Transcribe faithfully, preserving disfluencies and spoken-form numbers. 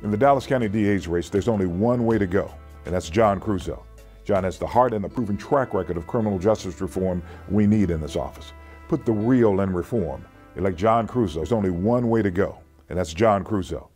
In the Dallas County D A's race, there's only one way to go, and that's John Creuzot. John has the heart and the proven track record of criminal justice reform we need in this office. Put the real in reform. Elect John Creuzot. There's only one way to go, and that's John Creuzot.